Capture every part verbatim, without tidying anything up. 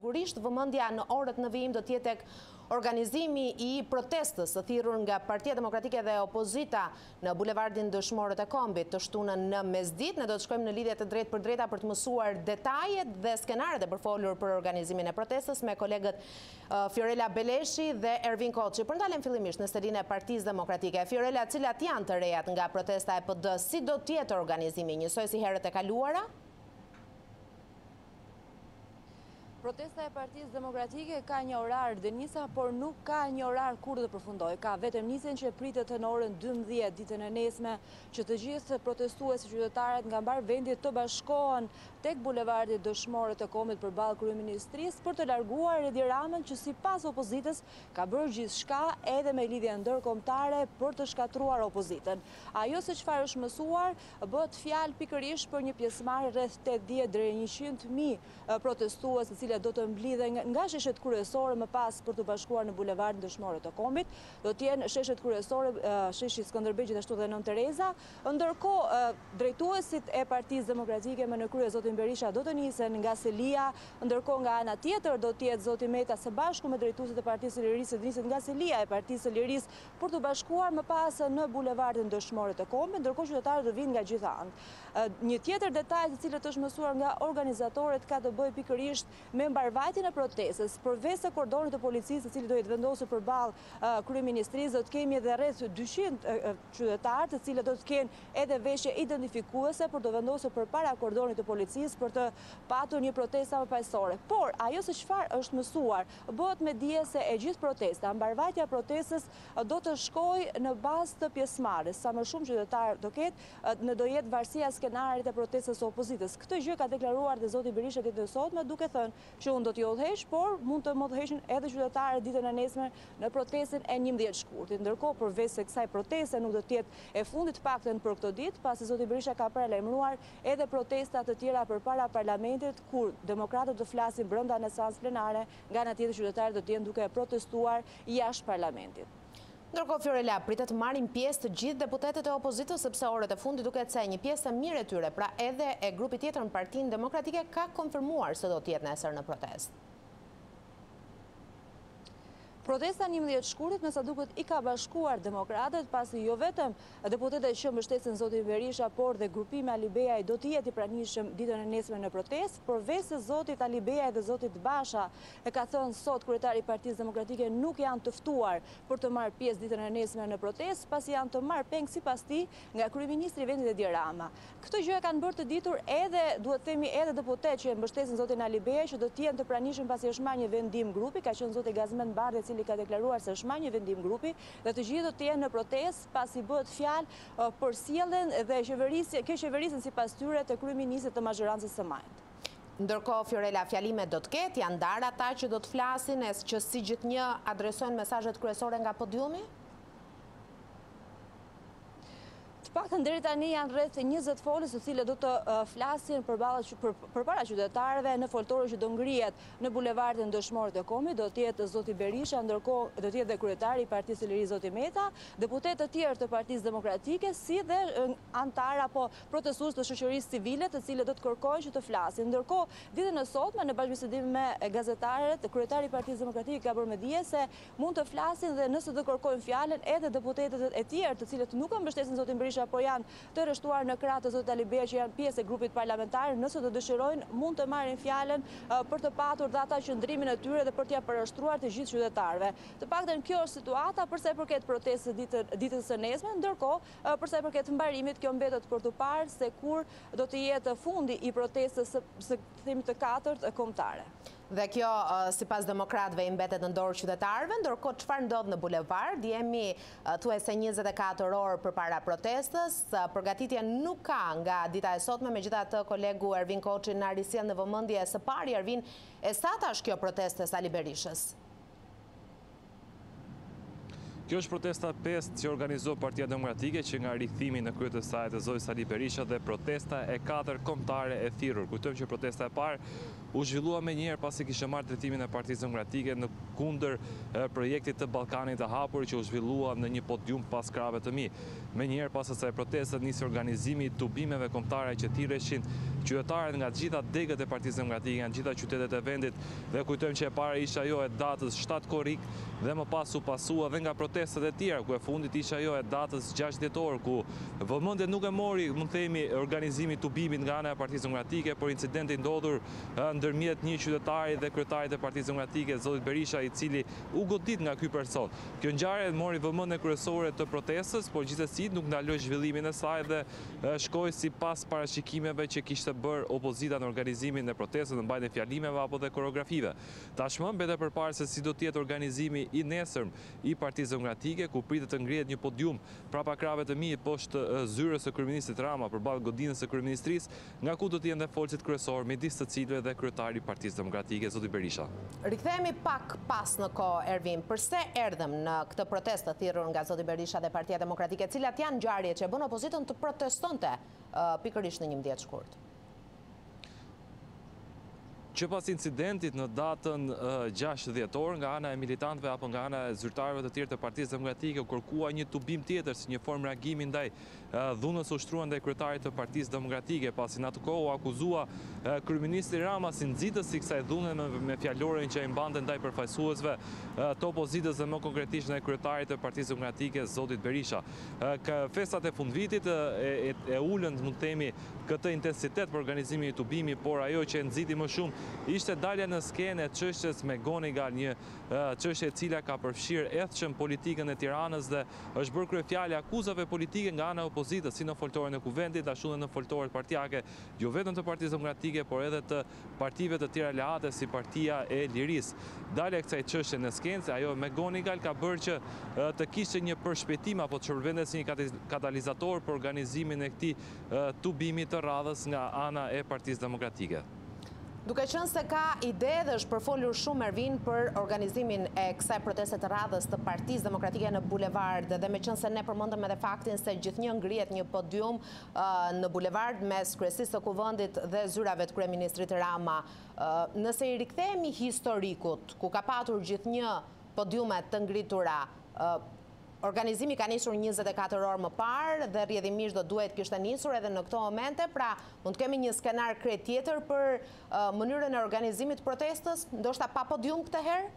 Sigurisht, vëmendja në orët në vijim do të jetë tek organizimi i protestës së thirrur nga Partia Demokratike dhe opozita në bulevardin Dëshmorët e Kombit të shtunën në mesditë. Ne do të shkojmë në lidhje të drejtë për drejta për të mësuar detajet dhe skenaret e përfolur për organizimin e protestës me kolegët uh, Fiorella Beleshi dhe Ervin Koçi. Për ndalem fillimisht në selinë e Partisë Demokratike. Fiorella, cilat janë të rejat nga protesta e P D, si do të jetë organizimi, njësoj si herët e kaluara? Protesta e Partisë Demokratike ka një orar Denisa, por nuk ka një orar kur të përfundoj. Ka vetëm nisjen që pritet në orën dymbëdhjetë ditën e nesme që të gjithë protestuesit qytetarët nga mbar vendit të bashkohen tek bulevardi Dëshmorët e Kombit përballë kryeministrisë për të larguar Edi Ramën, që sipas opozitës ka bërë gjithçka edhe me lidhje ndërkombëtare për të shkatruar opozitën. Ajo se çfarë është mësuar bëhet fjalë pikërisht për një pjesëmarrje rreth tetëdhjetë deri në njëqind mijë protestues, të cilët do të mblidhen nga sheshet kryesore më pas për të bashkuar në bulevardin Dëshmorët të Kombit. Do të jenë sheshet kryesore, sheshi Skënderbej gjithashtu dhe Nën Tereza. Ndërkohë, drejtuesit e Partisë Demokratike me në krye zotin Berisha do të nisen nga Selia, ndërkohë nga ana tjetër do të jetë zoti Meta së bashku me drejtuesit e Partisë së Lirisë të nisen nga Selia e Partisë së Lirisë për të bashkuar më pas në bulevardin Dëshmorët të Kombit, ndërkohë qytetarët do vinë nga gjitha anët. Një tjetër detaj i cili është mësuar nga organizatorët ka të bëjë pikërisht me mbarvajtjen e protestës. Përveç se kordonit të policisë, i cili do jetë vendosur përballë uh, kryeministrisë, do të kemi edhe rreth dyqind qytetarë, të cilët do të kenë edhe veshje identifikuese për të vendosur përpara kordonit të policisë për të patur një protestë më paqësore. Por ajo se çfarë është mësuar bëhet me dije se e gjithë protesta, mbarvajtja e protestës do të shkojë në bazë të pjesëmarrjes. Sa më shumë qytetarë do ketë, në do jetë varësia e skenarit e protestës së opozitës. Këtë gjë ka deklaruar dhe zoti Berisha ditën e sotme, duke thënë që unë do t'ju udhëheq, por mund të më udhëheqin edhe qytetarët ditën e nesme në protestën e njëmbëdhjetë shkurtit. Ndërkohë, përveç se kësaj proteste nuk do të jetë e fundit paktën për këtë ditë, pasi zoti Berisha ka paralajmëruar edhe protesta të tjera përpara parlamentit, kur demokratët do flasin brenda në seancë plenare, nga ana tjetër qytetarët do të jenë duke protestuar jashtë parlamentit. Ndërkohë, Fiorella, pritet të marrin pjesë të gjithë deputetët e opozitës, sepse orët e fundit duket se një pjesë e mirë e tyre, pra edhe e grupit tjetër në Partinë Demokratike, ka konfirmuar se do të jetë nesër në protestë. Protesta njëmbëdhjetë shkurtit me sa duket i ka bashkuar demokratët, pasi jo vetëm deputetët që mbështesin zotin Berisha, por dhe grupimi Ali Beaj do të jetë i pranishëm ditën e nesme në protestë, përveç se zotit Ali Beaj dhe zotit Basha e ka thënë sot kryetari i Partisë Demokratike nuk janë të ftuar për të marrë pjesë ditën e nesme në protestë, pasi janë të marrë peng sipas tij nga kryeministri i vendit Edi Rama. Këtë gjë e kanë bërë të ditur edhe, duhet themi, edhe deputetë që mbështesin zotin Ali Beaj, që do të jenë të pranishëm pasi është marrë një vendim grupi, ka qenë zoti Gazmend Bardhi, i cili ka deklaruar se është marrë një vendim grupi dhe të gjithë do të jenë në protestë pasi bëhet fjalë uh, për sjelljen dhe qeverisje, kjo qeverisën sipas tyre të kryeministit të mazhorancës së majtë. Ndërkohë, Fiorella, fjalimet do të ketë, janë ndarë ata që do të flasin, e që si gjithnjë adresojnë mesazhet kryesore nga podiumi? Paktën deri tani janë rreth njëzet folës të cilët do të uh, flasin përpara për, për qytetarëve në foltorën që do ngrihet në bulevardin Dëshmorët e Kombit. Do të jetë zoti Berisha, ndërkohë do të jetë dhe kryetari i Partisë së Lirisë zoti Meta, deputetë të tjerë të Partisë Demokratike, si dhe uh, antar apo protestues të shoqërisë civile, të cilët do të kërkojnë që të flasin. Ndërkohë, ditën e sotme në bashkëbisedim me gazetarët, kryetari i Partisë Demokratike ka bërë me dije se mund të flasin dhe nëse do kërkojnë fjalën edhe deputetët e tjerë të cilët nuk mbështesin zotin Berisha, po janë të rreshtuar në krah të zotit Ali Beaj, që janë pjesë e grupit parlamentar, nëse do dëshirojnë mund të marrin fjalën uh, për të patur dhe ata qëndrimin e tyre dhe për t'ia përshkruar të gjithë qytetarëve. Të paktën kjo është situata për sa i përket protestës ditën ditës së nesme, ndërkohë uh, për sa i përket mbarimit, kjo mbetet për të parë se kur do të jetë fundi i protestës së, së themi të katërt kombëtare. Dhe kjo, uh, sipas demokratëve, i mbetet në dorë qytetarëve, ndërkohë çfarë ndodh në bulevard? Jemi uh, thuajse njëzet e katër orë përpara protestës, uh, përgatitja nuk ka nga dita e sotme, megjithatë kolegu Ervin Koçi na risjell në vëmendje së pari. Ervin, e sa tash kjo protestë Sali Berishës? Kjo është protesta pesë që organizoi Partia Demokratike, që nga rikthimi në krye të saj të zotit Sali Berisha, dhe protesta e katër kombëtare e thirrur. Kujtojmë që protesta e parë u zhvillua me njerë pasi kishte marrë drejtimin e Partisë Demokratike në kundër projektit të Ballkanit të hapur që u zhvillua në një podium pas krave të mi. Me njerë pas asaj protestat nisi organizimi i tubimeve kombëtare që thirreshin qytetarët nga gjitha degët e Partisë Demokratike, nga gjitha qytetet e vendit, dhe kujtojmë që e para ishte ajo e datës shtatë korrik dhe më pas u pasua dhe nga protestat e tjera, ku e fundit ishte ajo e datës gjashtë dhjetor, ku vëmendje nuk e mori, mund të themi, organizimi i tubimit nga ana e Partisë Demokratike, por incidenti ndodhur ndërmjet një qytetari dhe kryetarit e Partisë Demokratike, zotit Berisha, i cili u godit nga ky person. Kjo ngjarje mori vëmendjen kryesore të protestës, por gjithsesi nuk ndaloi zhvillimin e saj dhe shkoi sipas parashikimeve që kishte bërë opozita në organizimin e protestës, në mbajtjen e fjalimeve apo dhe koreografive. Tashmë mbetet përpara se si do të jetë organizimi i nesërm i Partisë Demokratike, ku pritet të ngrihet një podium prapa krave të mi poshtë zyrës së kryeministit Rama përballë godinës së kryeministrisë, nga ku do të jenë dhe folësit kryesor midis të cilëve dhe kryetari i Partisë Demokratike, zoti Berisha. Rikthehemi pak pas në kohë, Ervin. Përse erdhëm në këtë protestë të thirrur nga zoti Berisha dhe Partia Demokratike, cilat janë ngjarjet që bën opozitën të protestonte uh, pikërisht në njëmbëdhjetë shkurt? Që pas incidentit në datën gjashtë dhjetor nga ana e militantëve apo nga ana e zyrtarëve të tjerë të Partisë Demokratike u kërkua një tubim tjetër si një formë reagimi ndaj dhunës ushtruar ndaj kryetarit të Partisë Demokratike, pasi në atë kohë u akuzua kryeministri Rama si nxitës i kësaj dhune me, me fjalorin që ai mbante ndaj përfaqësuesve të opozitës dhe më konkretisht ndaj kryetarit të Partisë Demokratike, zotit Berisha. Ka festat e fundvitit e, e, e ulën, mund të themi, këtë intensitet për organizimin e tubimit, por ajo që e nxiti më shumë ishte dalja në skenë e çështjes me Gonigal, një çështje e cila ka përfshirë edhshëm politikën e Tiranës dhe është bërë kryefjalë akuzave politike nga ana e opozitës, si në foltoren e kuvendit, ashtu edhe në foltoret partijake, jo vetëm të Partisë Demokratike, por edhe të partive të tjera aleate si Partia e Lirisë. Dalja e kësaj çështje në skenë, ajo me Gonigal ka bërë që të kishte një përshpejtim apo të shërbendet si një katalizator për organizimin e këtij tubimi të radhës nga ana e Partisë Demokratike. Duke qenë se ka ide dhe është përfolur shumë, Ervin, për organizimin e kësaj proteste të radhës të Partisë Demokratike në bulevard, dhe me qenë se ne përmendëm edhe faktin se gjithnjë ngrihet një podium uh, në bulevard mes kryesisë së kuvendit dhe zyrave të kryeministrit Rama. Uh, nëse i rikthehemi historikut, ku ka patur gjithnjë podiume të ngritura, uh, organizimi ka nisur njëzet e katër orë më parë dhe rrjedhimisht do duhet kishte nisur edhe në këto momente, pra mund të kemi një skenar krejt tjetër për uh, mënyrën e organizimit protestës, ndoshta pa podium këtë herë?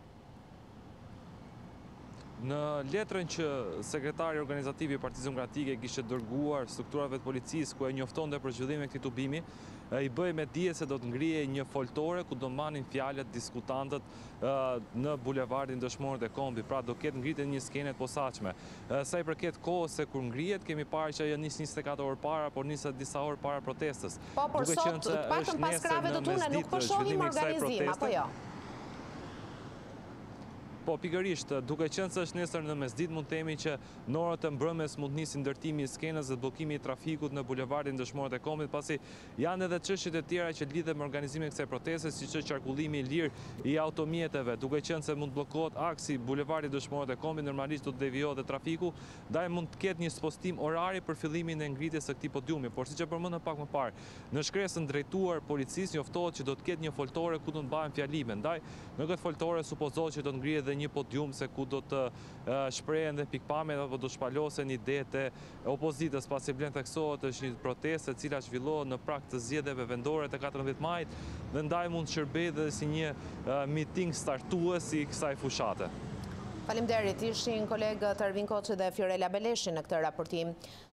Në letrën që sekretari organizativ i Partisë Demokratike kishte dërguar strukturave të policisë, ku e njoftonte për zhvillimin e këtij tubimi, i bëj me dije se do të ngrihej një foltore ku do marrin fjalët diskutantët në bulevardin Dëshmorët e Kombit, pra do ketë ngritje një skenë të posaçme. Sa i përket kohës se kur ngrihet, kemi parë që ajo nis njëzet e katër orë para, por nis disa orë para protestës. Po, por sot, patëm pas krave të tune, nuk po shohim organizim, apo jo? Po, pikërisht, duke qenë se është nesër në mesditë, mund të themi që në orët e mbrëmjes mund të nisë ndërtimi i skenës dhe bllokimi i trafikut në bulevardin Dëshmorët e Kombit, pasi janë edhe çështjet e tjera që lidhen me organizimin e kësaj proteste, siç është qarkullimi i lirë i automjeteve, duke qenë se mund bllokohet aksi bulevardi Dëshmorët e Kombit, normalisht do të devijohet dhe trafiku, ndaj mund të ketë një spostim orari për fillimin e ngritjes së këtij podiumi, por siç e përmendëm pak më parë, në shkresën drejtuar policisë njoftohet që do të ketë një foltore ku do të mbahen fjalime, ndaj në këtë foltore supozohet që do të ngrihet një podium se ku do të shprehen dhe pikpamjet apo do shpalosen idetë e opozitës, pasi blen theksohet është një protestë e cila zhvillohet në prag të zgjedhjeve vendore të katërmbëdhjetë majit dhe ndaj mund të shërbejë edhe si një miting startues i kësaj fushate. Faleminderit, ishin kolegët Ervin Koçi dhe Fiorella Beleshi në këtë raportim.